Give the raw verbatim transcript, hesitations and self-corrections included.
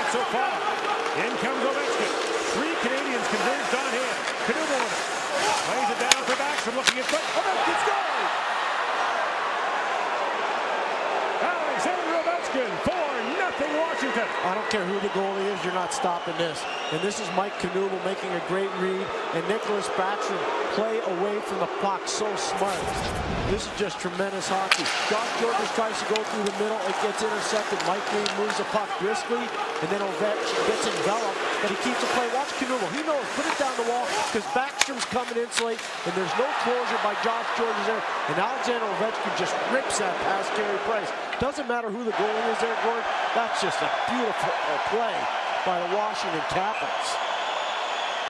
so far. In comes Ovechkin. Three Canadiens converged on him. Knuble with it. Plays it down for Backstrom, looking at front. Ovechkin scores! Alexander Ovechkin, four nothing Washington. I don't care who the goalie is, you're not stopping this. And this is Mike Knuble making a great read, and Nicholas Backstrom play away from the puck, so smart. This is just tremendous hockey. Josh Georges tries to go through the middle, it gets intercepted. Mike Green moves the puck briskly, and then Ovechkin gets enveloped, but he keeps the play. Watch Knuble, he knows, put it down the wall, because Backstrom's coming insulate, and there's no closure by Josh Georges there, and Alexander Ovechkin just rips that past Carey Price. Doesn't matter who the goalie is there, Gord, that's just a beautiful play by the Washington Capitals.